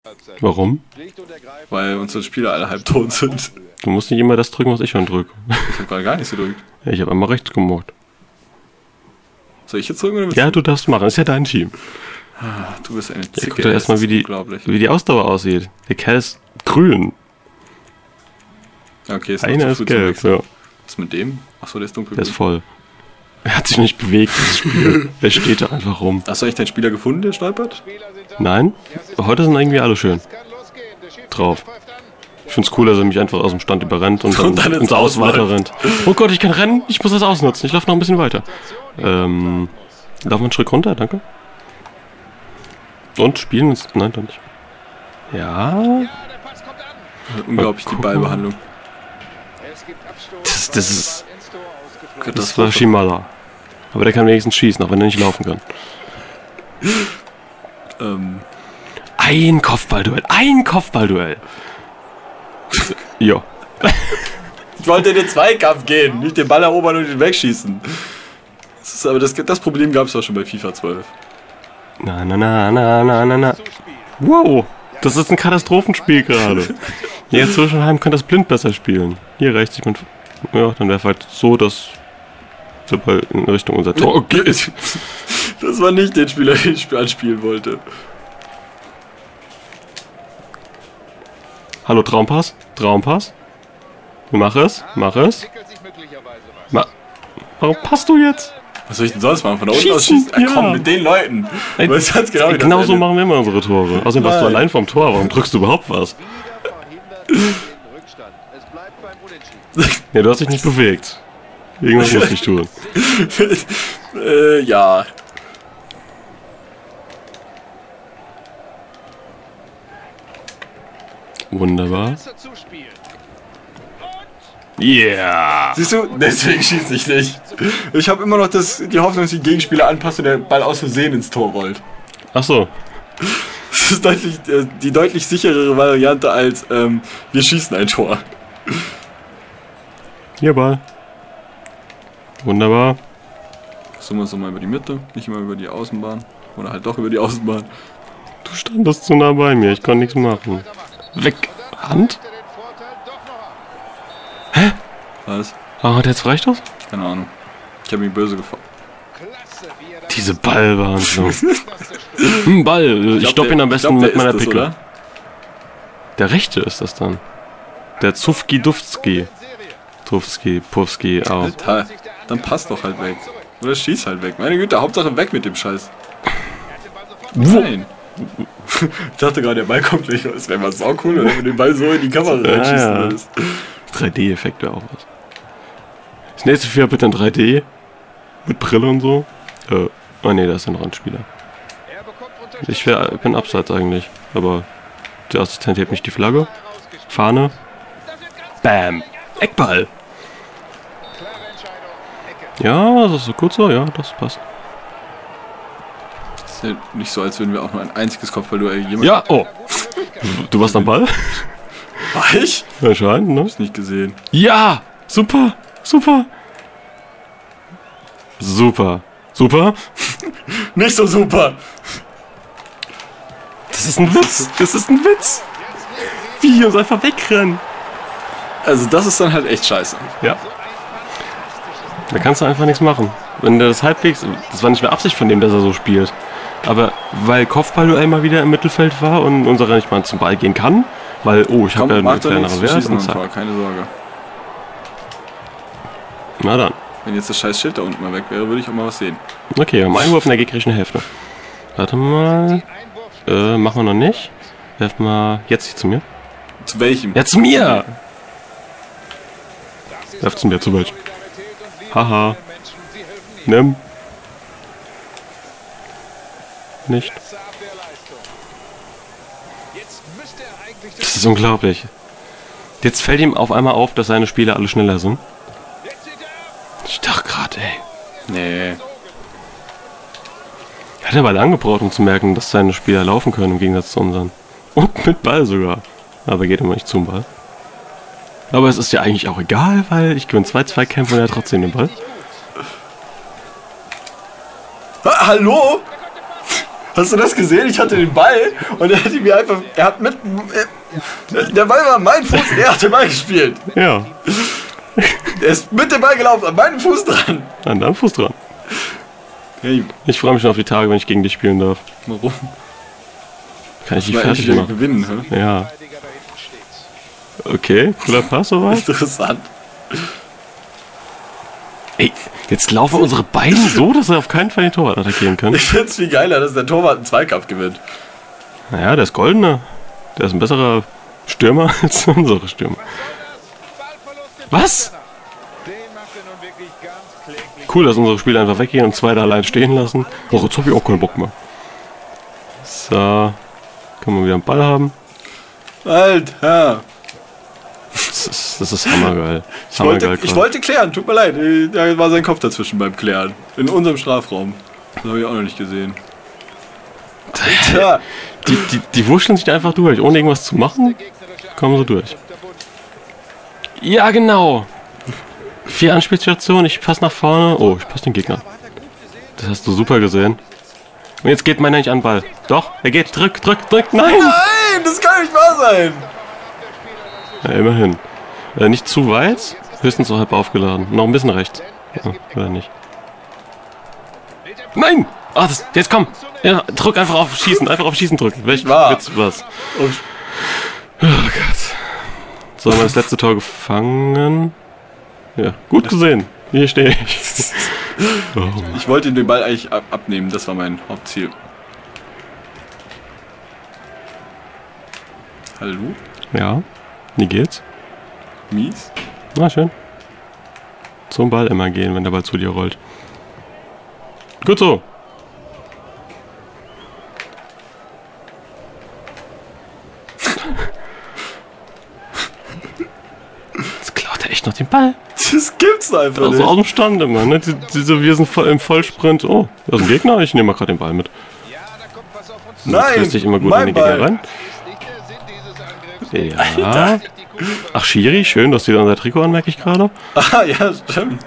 Warum? Weil unsere Spieler alle halb tot sind. Du musst nicht immer das drücken, was ich schon drücke. Ich habe gerade gar nichts gedrückt. Ja, ich habe einmal rechts gemacht. Soll ich jetzt drücken oder Ja, du darfst machen. Ist ja dein Team. Ah, du bist eine Ja, Zicke. guck doch erstmal, wie die Ausdauer aussieht. Der Kerl ist grün. Okay, ist noch Einer zu ist früh zum gelb, Wechseln. ja. Was ist mit dem? Achso, der ist dunkelgrün. Der ist voll. Er hat sich nicht bewegt, das Spiel. Der steht da einfach rum. Hast du eigentlich deinen Spieler gefunden, der stolpert? Nein? Heute sind irgendwie alle schön drauf. Ich find's cool, dass er mich einfach aus dem Stand überrennt und dann ins Aus weiter rennt. Oh Gott, ich kann rennen, ich muss das ausnutzen. Ich laufe noch ein bisschen weiter. Laufen wir einen Schritt runter, danke. Und spielen uns... Nein, doch nicht. Ja... Unglaublich, die Ballbehandlung. Das war Shimala. Aber der kann wenigstens schießen, auch wenn er nicht laufen kann. Ein Kopfballduell. Ein Kopfballduell. Jo. Ich wollte in den Zweikampf gehen, nicht den Ball erobern und ihn wegschießen. Aber das Problem gab es auch schon bei FIFA 12. Na. Wow, das ist ein Katastrophenspiel gerade. Jetzt Zwischenheim kann das blind besser spielen. Hier rechts, ich bin... Ja, dann wäre halt so, dass der Ball in Richtung unser Tor geht. Das war nicht den Spieler, den ich anspielen wollte. Hallo, Traumpass? Traumpass? Mach es. Warum passt du jetzt? Was soll ich denn sonst machen? Von da unten aus schießen? Ja. Komm, mit den Leuten. Du weißt ganz genau, wie das Genau so endet. machen wir immer unsere Tore. Außerdem warst du allein vom Tor. Warum drückst du überhaupt was? Ja, du hast dich nicht bewegt. Irgendwas muss ich tun. Ja. Wunderbar. Yeah! Siehst du, deswegen schieße ich nicht. Ich habe immer noch die Hoffnung, dass die Gegenspieler anpassen und der Ball aus Versehen ins Tor rollt. Ach so. Das ist die deutlich sicherere Variante als wir schießen ein Tor. Hier, Ball. Wunderbar. So mal über die Mitte, nicht immer über die Außenbahn. Oder halt doch über die Außenbahn. Du standest zu nah bei mir. Ich konnte nichts machen. Weg. Hand? Hä? Was? Warum hat er jetzt Freistoß? Keine Ahnung. Ich habe ihn böse gefahren. Diese Ballbehandlung. Ball. Ich stopp ihn am besten mit meiner Pickel. Oder? Der rechte ist das dann. Der Zufki-Duftski. Tufski, Puffski, auch. Alter, dann passt doch halt weg. Oder schieß halt weg. Meine Güte, Hauptsache weg mit dem Scheiß. Nein. Ich dachte gerade, der Ball kommt gleich. Es wäre mal sau cool, wenn du den Ball so in die Kamera reinschießen würdest. 3D-Effekt wäre auch was. Das nächste FIFA bitte in 3D. Mit Brille und so. Oh ne, da ist ja noch ein Spieler. Ich bin abseits eigentlich. Aber der Assistent hebt nicht die Flagge. Fahne. Bam. Eckball. Ja, das ist so kurz so. Ja, das passt. Das ist ja nicht so, als würden wir auch nur ein einziges Kopfballduell jemals... Ja, oh. Du warst am Ball? War ich? Anscheinend, ne? Hab's nicht gesehen. Ja! Super! Super! Super! Super! Nicht so super! Das ist ein Witz! Das ist ein Witz! Wie wir uns einfach wegrennen! Also das ist dann halt echt scheiße. Ja. Da kannst du einfach nichts machen. Wenn der das halbwegs... Das war nicht mehr Absicht von dem, dass er so spielt. Aber weil Kopfballduell mal wieder im Mittelfeld war und unserer nicht mal zum Ball gehen kann, weil, oh, ich habe ja einen kleineren Wert und zack. Keine Sorge. Na dann. Wenn jetzt das scheiß Schild da unten mal weg wäre, würde ich auch mal was sehen. Okay, wir haben Einwurf in der gegnerischen Hälfte. Warte mal. Machen wir noch nicht. Werf mal jetzt hier zu mir. Zu welchem? Ja, zu mir! Werf zu mir, zu welchem? Haha. Nimm. Nicht. Das ist unglaublich. Jetzt fällt ihm auf einmal auf, dass seine Spieler alle schneller sind. Ich dachte gerade, ey. Nee. Er hat aber lange gebraucht, um zu merken, dass seine Spieler laufen können, im Gegensatz zu unseren. Und mit Ball sogar. Aber geht immer nicht zum Ball. Aber es ist ja eigentlich auch egal, weil ich gewinne 2 Kämpfe und er hat trotzdem den Ball. Hallo? Hast du das gesehen? Ich hatte den Ball und er hat ihn mir einfach. Er hat mit. Der Ball war mein Fuß, er hat den Ball gespielt. Ja. Er ist mit dem Ball gelaufen, an meinem Fuß dran. An deinem Fuß dran. Hey, Ich freue mich schon auf die Tage, wenn ich gegen dich spielen darf. warum? Kann ich dich Weil fertig ich machen? gewinnen, hä? Ja. Okay, cooler Pass soweit. Interessant. Ey, jetzt laufen unsere beiden so, dass er auf keinen Fall den Torwart attackieren kann. Ich find's viel geiler, dass der Torwart einen Zweikampf gewinnt. Naja, der ist goldener. Der ist ein besserer Stürmer als unsere Stürmer. Was? Cool, dass unsere Spieler einfach weggehen und zwei da allein stehen lassen. Oh, jetzt hab ich auch keinen Bock mehr. So. Können wir wieder einen Ball haben. Alter! Das ist hammergeil. Hammergeil. Ich wollte klären, tut mir leid. Da war sein Kopf dazwischen beim Klären. In unserem Strafraum. Das habe ich auch noch nicht gesehen. Alter! Die wurschteln sich da einfach durch, ohne irgendwas zu machen. Kommen sie durch. Ja, genau. 4 Anspielstationen, ich passe nach vorne. Oh, ich passe den Gegner. Das hast du super gesehen. Und jetzt geht meiner nicht an den Ball. Doch, er geht. Drück. Nein! Nein, das kann nicht wahr sein! Ja, immerhin. Nicht zu weit, höchstens so halb aufgeladen. Noch ein bisschen rechts. Ja, oder nicht? Nein! Ah, jetzt komm! Ja, drück einfach auf Schießen, drücken. Welch Witz, was? Oh Gott. So, haben wir das letzte Tor gefangen. Ja, gut gesehen. Hier stehe ich. Oh. Ich wollte ihm den Ball eigentlich abnehmen, das war mein Hauptziel. Hallo? Ja, wie geht's? Mies? Na schön. Zum Ball immer gehen, wenn der Ball zu dir rollt. Gut so. Jetzt klaut er echt noch den Ball. Das gibt's einfach Also nicht. aus dem Stand immer, ne? Wir sind voll im Vollsprint. Oh, da ist ein Gegner, ich nehme mal gerade den Ball mit. Nein, Du dich immer gut in den Gegner rein. Ja. Ach, Schiri, schön, dass du wieder unser Trikot an, merke ich gerade. Ah, ja, stimmt.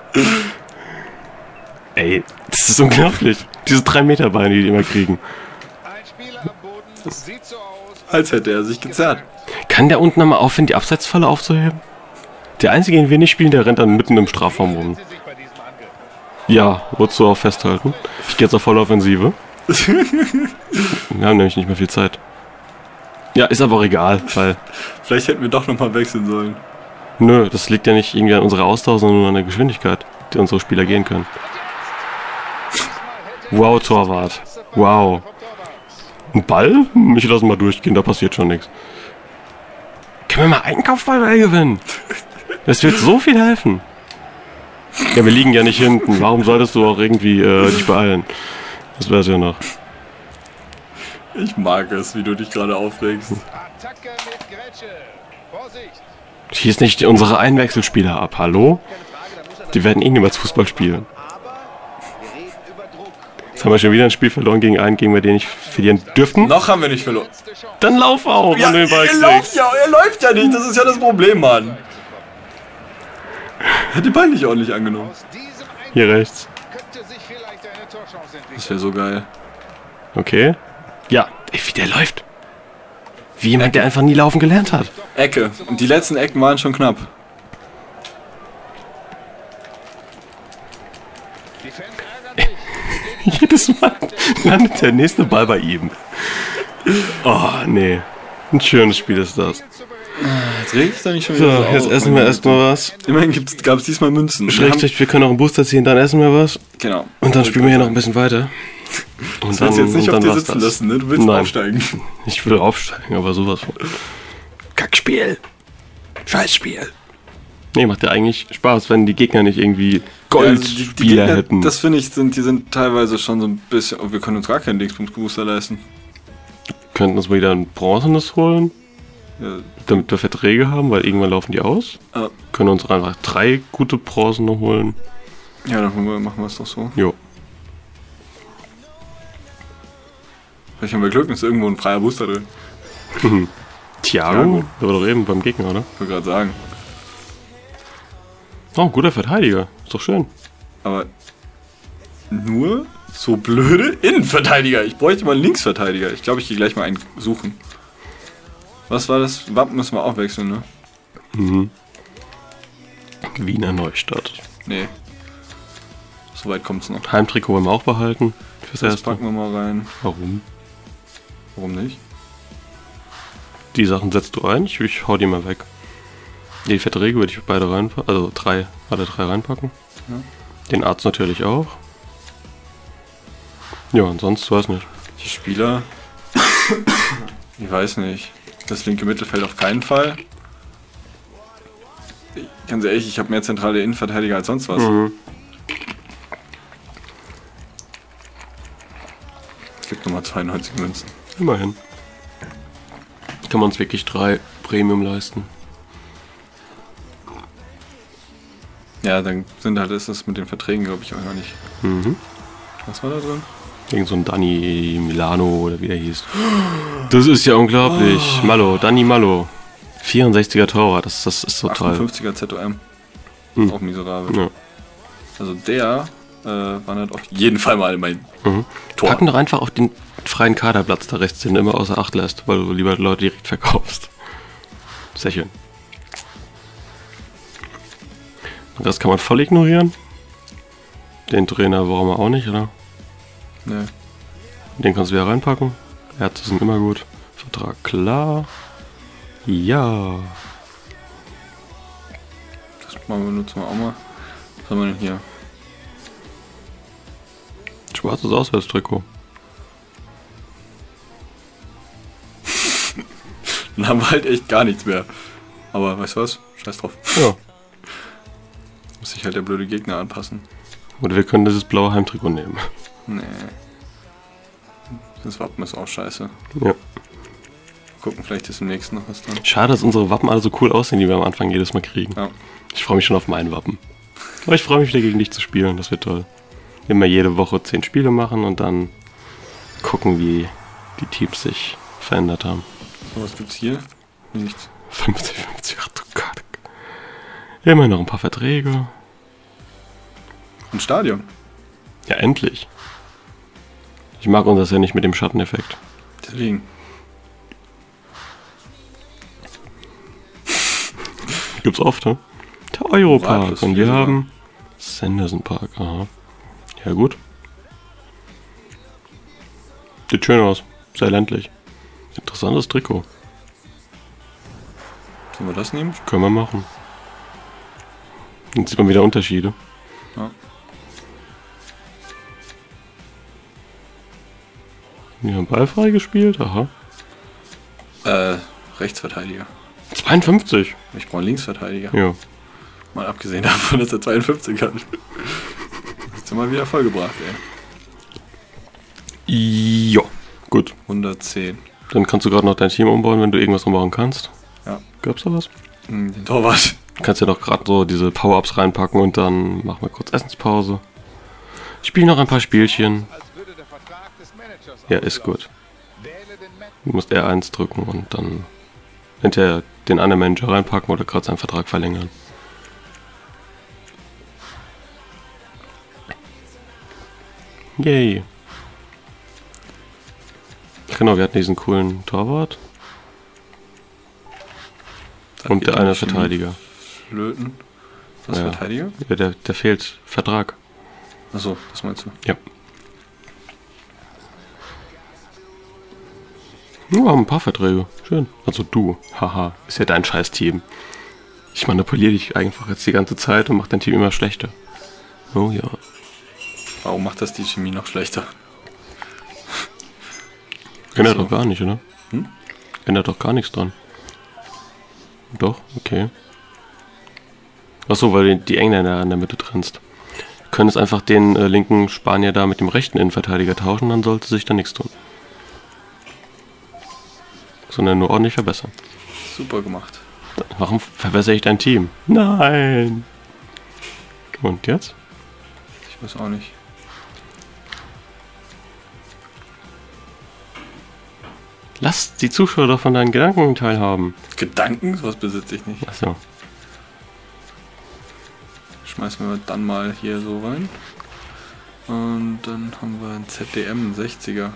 Ey, das ist unglaublich. Diese 3 Meter Beine, die immer kriegen. Als hätte er sich gezerrt. Kann der unten nochmal aufhören, die Abseitsfalle aufzuheben? Der Einzige, den wir nicht spielen, der rennt dann mitten im Strafraum rum. Ja, wolltest du auch festhalten. Ich gehe jetzt auf volle Offensive. Wir haben nämlich nicht mehr viel Zeit. Ja, ist aber auch egal, weil... Vielleicht hätten wir doch nochmal wechseln sollen. Nö, das liegt ja nicht irgendwie an unserer Ausdauer, sondern nur an der Geschwindigkeit, die unsere Spieler gehen können. Wow, Torwart. Wow. Ein Ball? Ich lasse mal durchgehen, da passiert schon nichts. Können wir mal einen Kopfball gewinnen? Das wird so viel helfen. Ja, wir liegen ja nicht hinten. Warum solltest du auch irgendwie dich beeilen? Das wär's ja noch. Ich mag es, wie du dich gerade aufregst. Schieß nicht unsere Einwechselspieler ab, hallo? Die werden eh niemals Fußball spielen. Jetzt haben wir schon wieder ein Spiel verloren gegen einen, gegen den ich verlieren dürften. Noch haben wir nicht verloren. Dann lauf auch, Ja, wenn du den Ball er kriegst. läuft ja nicht, das ist ja das Problem, Mann. Er hat den Ball nicht ordentlich angenommen. Hier rechts. Das wäre so geil. Okay. Ja, ey, wie der läuft. Wie jemand, der einfach nie laufen gelernt hat. Ecke. Und die letzten Ecken waren schon knapp. Jedes Mal landet der nächste Ball bei ihm. Oh, nee. Ein schönes Spiel ist das. Jetzt reg ich da nicht schon So, wieder jetzt auf, essen wir erstmal was. Immerhin gab es diesmal Münzen. Schrägstrich, wir können auch einen Booster ziehen, dann essen wir was. Genau. Und dann spielen wir hier noch ein bisschen weiter. Und Du willst jetzt nicht auf dir sitzen das. lassen, ne? Du willst Nein. aufsteigen. Ich will aufsteigen, aber sowas von. Kackspiel. Scheißspiel. Nee, macht ja eigentlich Spaß, wenn die Gegner nicht irgendwie Goldspieler Gegner, hätten. das finde ich, die sind teilweise schon so ein bisschen... Oh, wir können uns gar keinen Dingsbums-Booster leisten. Könnten uns mal wieder ein Bronzenes holen, Ja, damit wir Verträge haben, weil irgendwann laufen die aus. ah, Können uns einfach 3 gute Bronzene holen. ja, dann machen wir es doch so. Jo. Vielleicht haben wir Glück, ist irgendwo ein freier Booster drin. Thiago? Der war doch eben beim Gegner, oder? Ich wollte gerade sagen. Oh, guter Verteidiger. Ist doch schön. Aber nur so blöde Innenverteidiger. Ich bräuchte mal einen Linksverteidiger. Ich glaube, ich gehe gleich mal einen suchen. Was war das? Wappen müssen wir auch wechseln, ne? Mhm. Wiener Neustadt. Nee. Soweit kommt's noch. Heimtrikot wollen wir auch behalten. Fürs Das Erste. packen wir mal rein. Warum? Warum nicht? Die Sachen setzt du ein, ich hau die mal weg. Die Verträge würde ich beide reinpacken, also alle drei reinpacken. Ja. Den Arzt natürlich auch. Ja, und sonst weiß nicht. Die Spieler. Ich weiß nicht. Das linke Mittelfeld auf keinen Fall. Ganz ehrlich, ich habe mehr zentrale Innenverteidiger als sonst was. Mhm. Es gibt nochmal 92 Münzen. Immerhin. Kann man uns wirklich 3 Premium leisten. Ja, dann ist das mit den Verträgen, glaube ich, auch noch nicht. Mhm. Was war da drin? Irgend so ein Danny Milano oder wie der hieß. Das ist ja unglaublich. Oh. Danny Mallo. 64er Torwart, das ist total. 58er ZOM. Hm. Auch miserabel. Ja. Also der wandert auf jeden Fall mal in mein Tor. Packen doch einfach auf den freien Kaderplatz da rechts, den du immer außer Acht lässt, weil du lieber Leute direkt verkaufst. Sehr schön. Das kann man voll ignorieren. Den Trainer brauchen wir auch nicht, oder? Nee. Den kannst du wieder reinpacken. Ärzte sind immer gut. Vertrag klar. Ja. Das benutzen wir auch mal. Was haben wir denn hier? Schwarzes Auswärtstrikot. Dann haben wir halt echt gar nichts mehr. Aber weißt du was? Scheiß drauf. Ja. Muss sich halt der blöde Gegner anpassen. Oder wir können dieses blaue Heimtrikot nehmen. Nee. Das Wappen ist auch scheiße. Ja. Gucken, vielleicht ist im nächsten noch was dran. Schade, dass unsere Wappen alle so cool aussehen, die wir am Anfang jedes Mal kriegen. Ja. Ich freue mich schon auf mein Wappen. Aber ich freue mich wieder gegen dich zu spielen, das wird toll. Immer jede Woche 10 Spiele machen und dann gucken, wie die Teams sich verändert haben. So, was gibt's hier? Nichts. 50, ach du Gott. Immer noch ein paar Verträge. Ein Stadion. Ja, endlich. Ich mag uns das ja nicht mit dem Schatteneffekt. Deswegen. Gibt's oft, ne? Der Europark. Ratlos Und wir viel haben Sanderson Park. Aha. Ja, gut. Sieht schön aus. Sehr ländlich. Interessantes Trikot. Sollen wir das nehmen? Können wir machen. Jetzt sieht man wieder Unterschiede. Ja. Wir haben Ball frei gespielt. Aha. Rechtsverteidiger. 52. Ich brauche einen Linksverteidiger. Ja. Mal abgesehen davon, dass er 52 hat. Hast du mal wieder vollgebracht, ey. Ja. Gut. 110. Dann kannst du gerade noch dein Team umbauen, wenn du irgendwas umbauen kannst. Ja. Gab's da was? Den Torwart. Du kannst ja doch gerade so diese Power-Ups reinpacken und dann machen wir kurz Essenspause. Ich spiele noch ein paar Spielchen. Ja, ist gut. Du musst R1 drücken und dann hinterher den anderen Manager reinpacken oder gerade seinen Vertrag verlängern. Yay. Genau, wir hatten diesen coolen Torwart. Und der eine Verteidiger. Flöten. Was, Ja. Verteidiger? Ja, der fehlt Vertrag. Achso, das meinst du? Ja. Wir haben ein paar Verträge. Schön. Also du. Haha. Ist ja dein scheiß Team. Ich manipuliere dich einfach jetzt die ganze Zeit und mache dein Team immer schlechter. Oh ja. Warum macht das die Chemie noch schlechter? Ändert So. doch gar nicht, oder? Hm? Ändert doch gar nichts dran. Doch, okay. Achso, weil du die Engländer in der Mitte trennst. Du könntest einfach den linken Spanier da mit dem rechten Innenverteidiger tauschen, dann sollte sich da nichts tun. Sondern nur ordentlich verbessern. Super gemacht. Warum verbessere ich dein Team? Nein! Und jetzt? Ich weiß auch nicht. Lass die Zuschauer doch von deinen Gedanken teilhaben. Gedanken? Sowas besitze ich nicht. Und dann haben wir ein ZDM, ein 60er.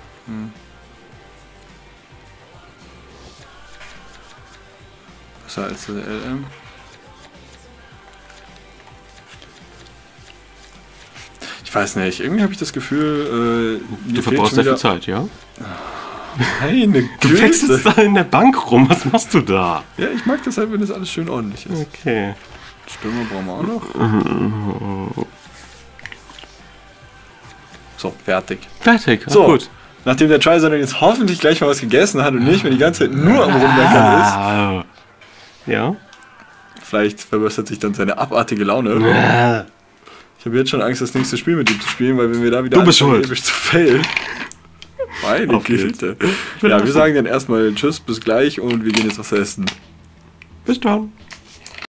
Besser als der LM. Ich weiß nicht, irgendwie habe ich das Gefühl, du verbrauchst sehr viel Zeit, ja? Meine Du wechselst da in der Bank rum, was machst du da? Ja, ich mag das halt, wenn das alles schön ordentlich ist. Okay. Stürmer brauchen wir auch noch. So, fertig. Fertig, So, gut. Nachdem der Tricer jetzt hoffentlich gleich mal was gegessen hat und nicht mehr die ganze Zeit nur am Rummeckern ist. Ja. Vielleicht verbessert sich dann seine abartige Laune. Ich habe jetzt schon Angst, das nächste Spiel mit ihm zu spielen, weil wenn wir da wieder du bist schuld. Zu fail. Meine Güte. Ja, wir sagen dann erstmal Tschüss, bis gleich und wir gehen jetzt was essen. Bis dann.